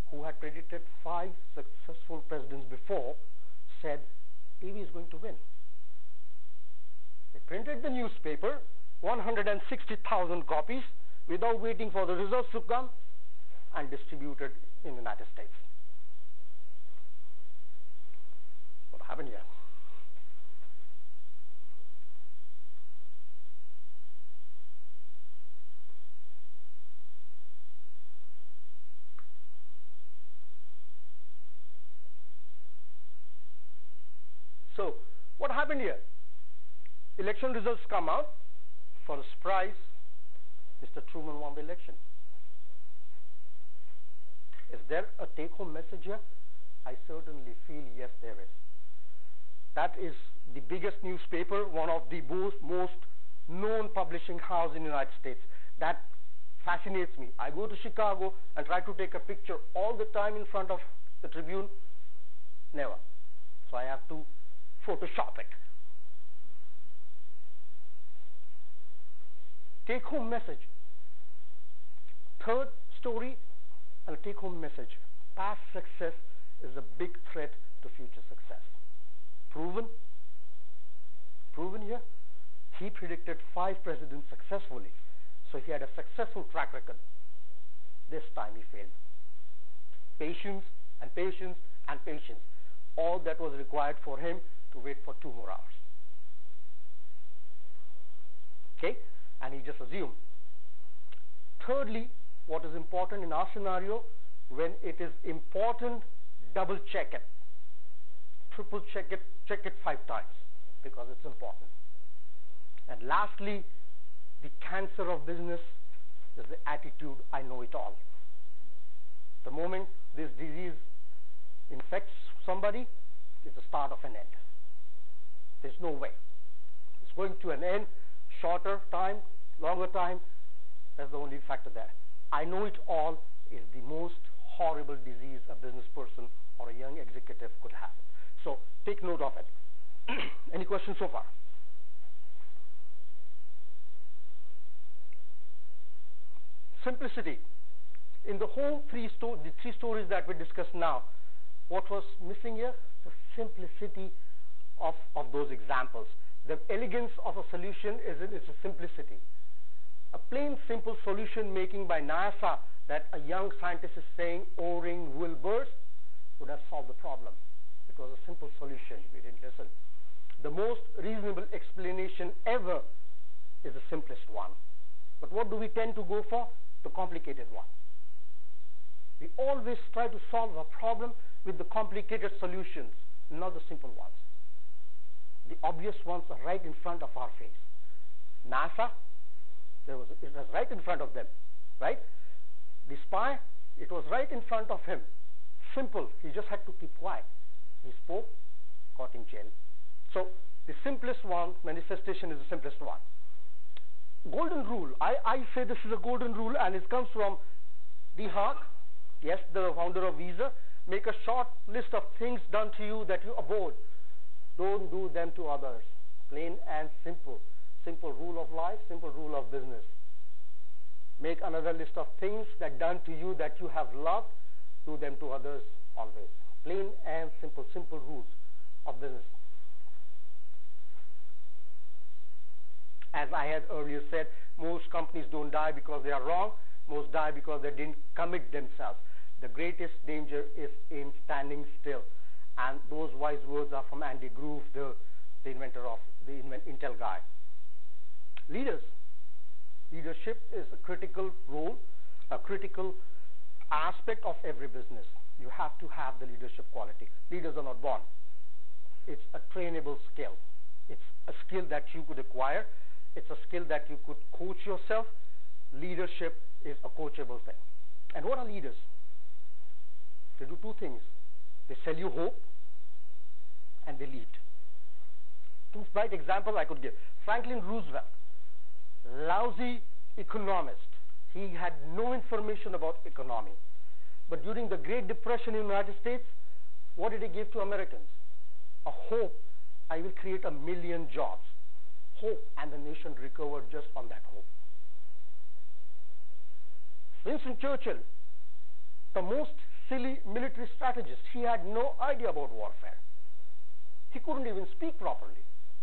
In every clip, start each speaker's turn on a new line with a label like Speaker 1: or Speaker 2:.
Speaker 1: who had predicted 5 successful presidents before, said AV is going to win. They printed the newspaper, 160,000 copies, without waiting for the results to come, and distributed in the United States. What happened here? So, what happened here? Election results come out. For a surprise, Mr. Truman won the election. Is there a take-home message here? I certainly feel yes, there is. That is the biggest newspaper, one of the most known publishing house in the United States. That fascinates me. I go to Chicago and try to take a picture all the time in front of the Tribune. Never. So I have to Photoshop it. Take-home message. Third story and a take-home message. Past success is a big threat to future success. Proven here. He predicted 5 presidents successfully. So he had a successful track record. This time he failed. Patience and patience and patience. All that was required for him to wait for 2 more hours. Okay? And he just assumed. Thirdly, what is important in our scenario, when it is important, double check it. Triple check it 5 times, because it's important. And lastly, the cancer of business is the attitude, I know it all. The moment this disease infects somebody, it's the start of an end. There's no way. It's going to an end, shorter time, longer time, that's the only factor there. I know it all is the most horrible disease a business person or a young executive could have. So take note of it. Any questions so far? Simplicity. In the whole the 3 stories that we discussed now, what was missing here? The simplicity of those examples. The elegance of a solution is in its simplicity. A plain, simple solution making by NASA that a young scientist is saying O-ring will burst would have solved the problem. It was a simple solution. We didn't listen. The most reasonable explanation ever is the simplest one. But what do we tend to go for? The complicated one. We always try to solve a problem with the complicated solutions, not the simple ones. The obvious ones are right in front of our face. NASA, it was right in front of them, right? The spy, it was right in front of him. Simple, he just had to keep quiet. He spoke, got in jail. So the simplest one, manifestation is the simplest one. Golden rule, I say this is a golden rule, and it comes from Dee Hock, yes, the founder of Visa. Make a short list of things done to you that you avoid. Don't do them to others. Plain and simple. Simple rule of life, simple rule of business. Make another list of things that done to you that you have loved. Do them to others always. Plain and simple, simple rules of business. As I had earlier said, most companies don't die because they are wrong. Most die because they didn't commit themselves. The greatest danger is in standing still. And those wise words are from Andy Grove, the inventor of the Intel guy. Leaders. Leadership is a critical role, a critical aspect of every business. You have to have the leadership quality. Leaders are not born. It's a trainable skill. It's a skill that you could acquire. It's a skill that you could coach yourself. Leadership is a coachable thing. And what are leaders? They do 2 things. They sell you hope and they lead. 2 bright examples I could give. Franklin Roosevelt, lousy economist. He had no information about economy. But during the Great Depression in the United States, what did he give to Americans? A hope. I will create 1 million jobs. Hope, and the nation recovered just on that hope. Winston Churchill, the most silly military strategist. He had no idea about warfare. He couldn't even speak properly.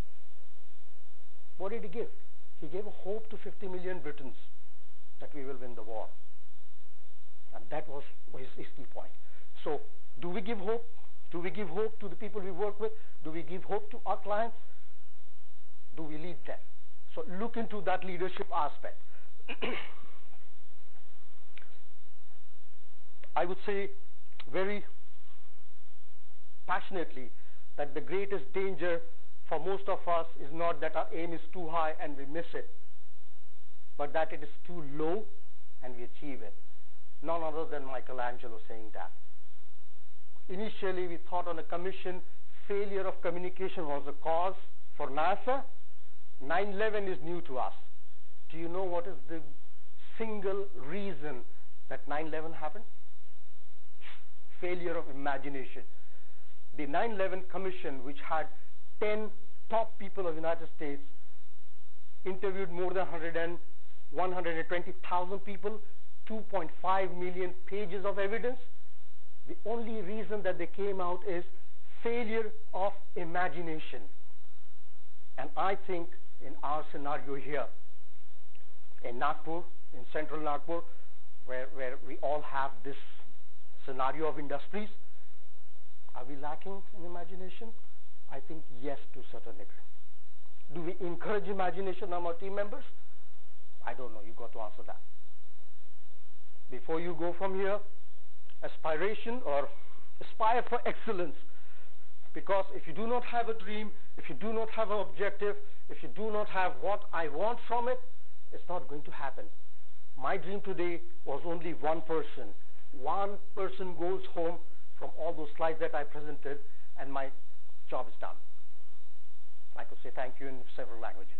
Speaker 1: What did he give? He gave a hope to 50 million Britons that we will win the war. And that was his key point. So, do we give hope? Do we give hope to the people we work with? Do we give hope to our clients? Do we lead them? So, look into that leadership aspect. I would say very passionately that the greatest danger for most of us is not that our aim is too high and we miss it, but that it is too low and we achieve it. None other than Michelangelo saying that. Initially, we thought on a commission, failure of communication was the cause for NASA. 9/11 is new to us. Do you know what is the single reason that 9/11 happened? Failure of imagination. The 9/11 Commission, which had 10 top people of the United States, interviewed more than 120,000 people, 2.5 million pages of evidence. The only reason that they came out is failure of imagination. And I think in our scenario here, in Nagpur, in central Nagpur, where we all have this scenario of industries, are we lacking in imagination? I think yes, to a certain degree. Do we encourage imagination among our team members? I don't know. You've got to answer that. Before you go from here, aspiration or aspire for excellence. Because if you do not have a dream, if you do not have an objective, if you do not have what I want from it, it's not going to happen. My dream today was only one person. One person goes home from all those slides that I presented, and my job is done. I could say thank you in several languages.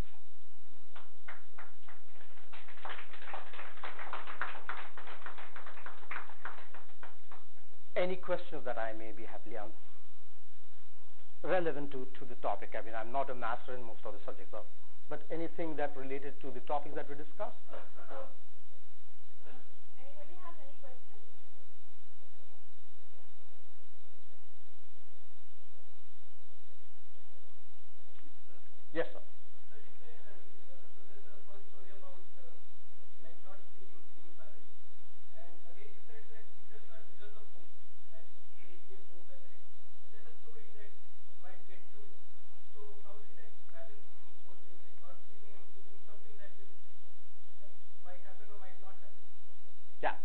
Speaker 1: Any questions that I may be happily on relevant to the topic? I mean, I'm not a master in most of the subjects, but anything that related to the topic that we discussed?
Speaker 2: Anybody has any questions?
Speaker 1: Yes, sir.
Speaker 3: So you say there's a first story about like not speaking, being silent, and again you said that leaders are leaders of hope, and they give hope, and there's a story that might get true. So how do you like balance both things, like not speaking and speaking something that is like might happen or might not happen?
Speaker 1: Yeah.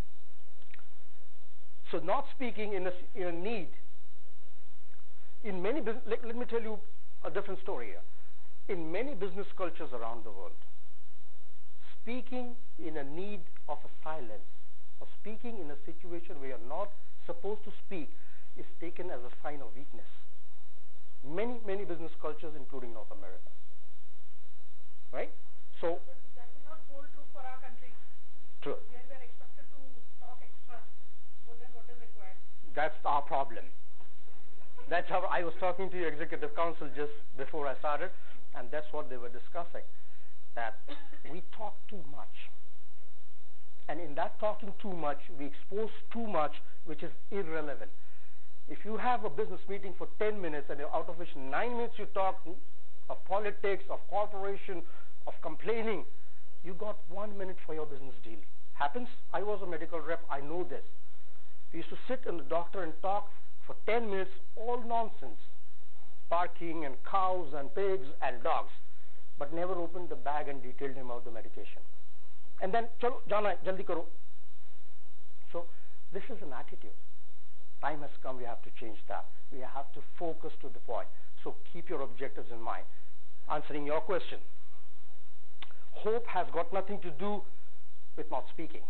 Speaker 1: So not speaking in a need. In many let me tell you a different story here. In many business cultures around the world, speaking in a need of a silence or speaking in a situation where you're not supposed to speak is taken as a sign of weakness. Many business cultures, including North America. Right? So,
Speaker 2: But that will not hold true for our country.
Speaker 1: true.
Speaker 2: Here we are expected to talk extra more than what is required.
Speaker 1: That's our problem. That's how I was talking to your executive council just before I started, and that's what they were discussing, that we talk too much. And in that talking too much, we expose too much, which is irrelevant. If you have a business meeting for 10 minutes, and out of which 9 minutes you talk of politics, of corporation, of complaining, you got 1 minute for your business deal. Happens? I was a medical rep, I know this. We used to sit in the doctor and talk for 10 minutes, all nonsense. Barking and cows and pigs and dogs, but never opened the bag and detailed him out the medication. And then, chalo, jana hai, jaldi karo. So, this is an attitude. Time has come, we have to change that. We have to focus to the point. So, keep your objectives in mind. Answering your question, hope has got nothing to do with not speaking.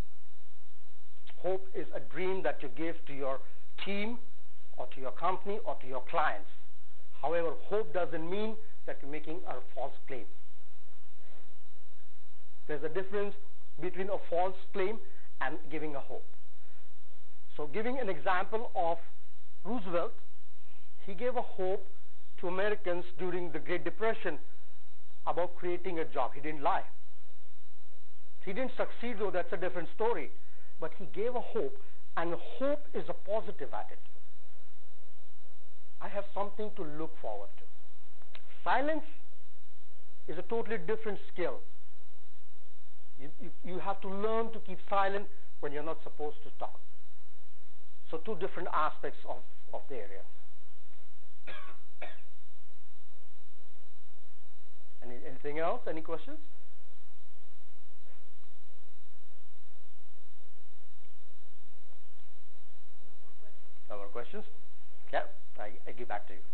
Speaker 1: Hope is a dream that you give to your team or to your company or to your clients. However, hope doesn't mean that you're making a false claim. There's a difference between a false claim and giving a hope. So giving an example of Roosevelt, he gave a hope to Americans during the Great Depression about creating a job. He didn't lie. He didn't succeed, though, that's a different story. But he gave a hope, and hope is a positive attitude. I have something to look forward to. Silence is a totally different skill. You have to learn to keep silent when you're not supposed to talk. So two different aspects of the area. Anything else? Any questions? No more questions? Yeah, I give back to you.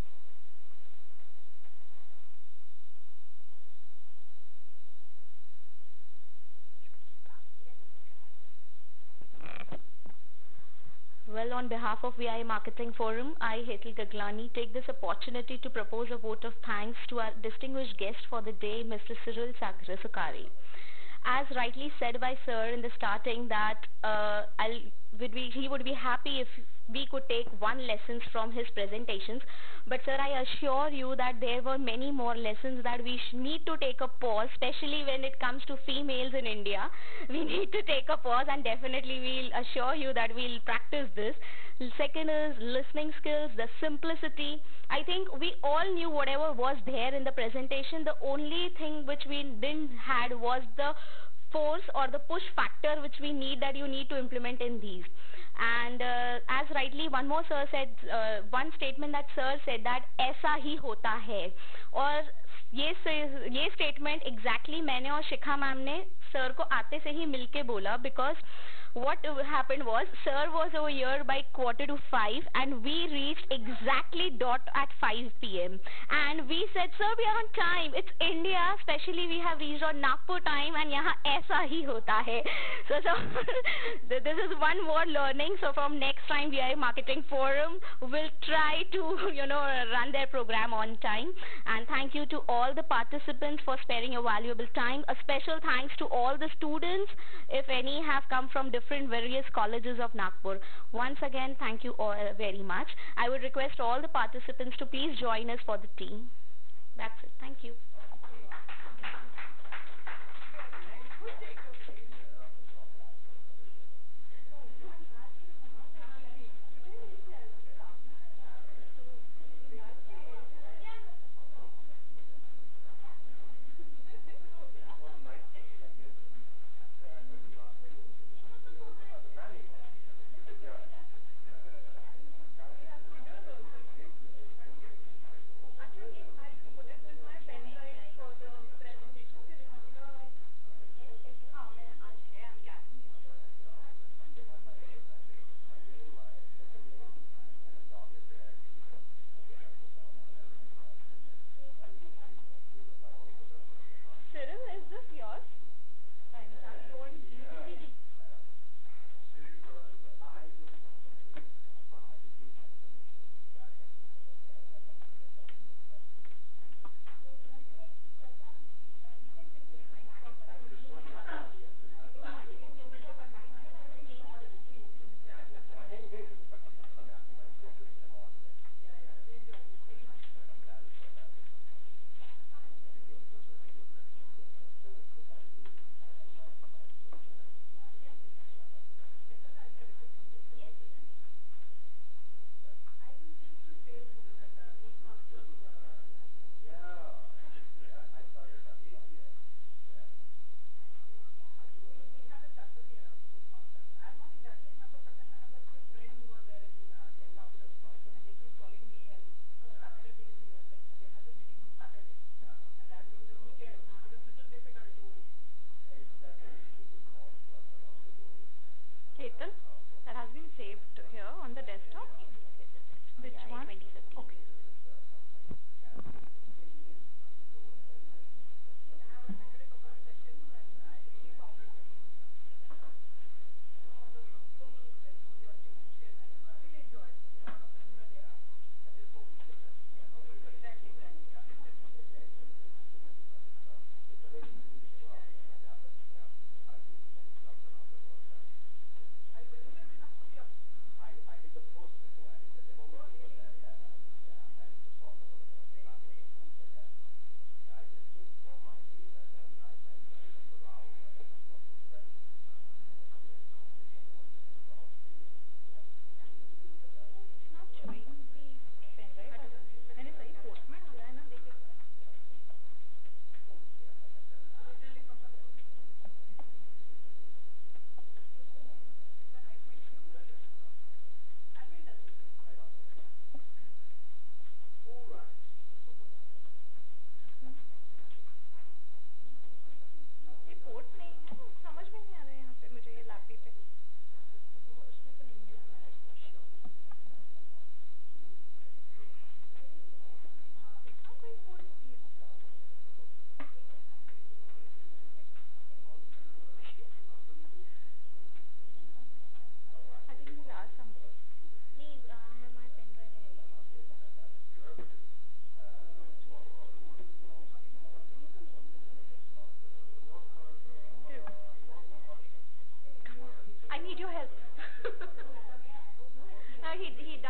Speaker 4: Well, on behalf of VI Marketing Forum, I, Hetal Gaglani, take this opportunity to propose a vote of thanks to our distinguished guest for the day, Mr. Cyril Sakari. As rightly said by Sir in the starting that he would be happy if we could take one lessons from his presentations. But Sir, I assure you that there were many more lessons that we need to take a pause, especially when it comes to females in India. We need to take a pause, and definitely we'll assure you that we'll practice this. Second is listening skills, the simplicity. I think we all knew whatever was there in the presentation. The only thing which we didn't had was the force or the push factor which we need, that you need to implement in these. And as rightly one more Sir said, one statement that Sir said that ऐसा ही होता है, और ये statement exactly मैंने और शिखा ma'am ने Sir को आते से ही मिलके बोला, because what happened was Sir was over here by 4:45 and we reached exactly dot at 5 p.m. and we said, Sir, we are on time. It's India, especially we have reached on Nagpur time, and यहाँ ऐसा ही होता है. So this is one more learning. So from next time VI Marketing Forum will try to run their program on time. And thank you to all the participants for sparing your valuable time. A special thanks to all the students, if any have come from different various colleges of Nagpur. Once again, thank you all very much. I would request all the participants to please join us for the tea. That's it. Thank you.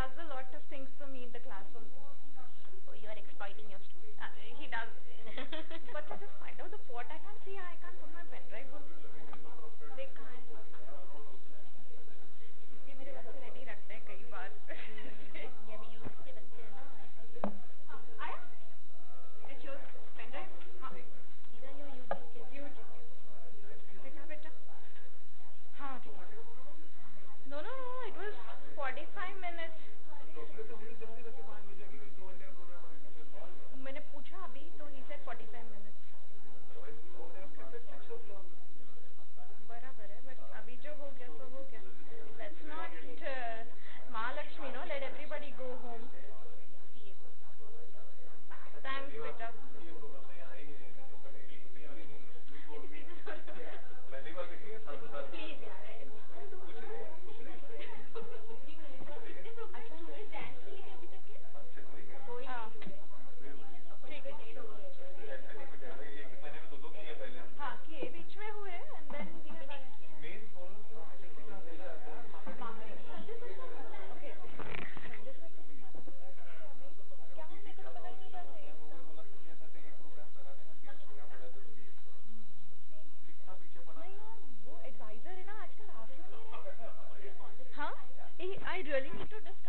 Speaker 2: does a lot of things for me in the class also.
Speaker 4: Oh, you are exploiting your students.
Speaker 2: He does. But to just find out the port, I can't see. I can't put my pen drive on. देख कहाँ है? ये मेरे बच्चे ready रखते हैं कई बार.
Speaker 4: ये अभी यूथ के बच्चे हैं ना, इसलिए.
Speaker 2: हाँ, आया? It's yours. Pen drive? हाँ.
Speaker 4: These are your UG kids.
Speaker 2: Huge. देखा बेटा? हाँ ठीक है. No, it was 45 minutes. मैंने पूछा अभी तो he said 45 minutes. बराबर है, but अभी जो हो गया सो हो गया. Let's not Mahalakshmi, no, let everybody go home. Thanks बेटा. Please यार. हाँ. ठीक है. हाँ किए बीच में हुए and then we have okay. क्या मेरे को तो पता ही नहीं था नहीं यार वो एडवाइजर है ना आजकल आ क्यों नहीं रहा. हाँ I really need to discuss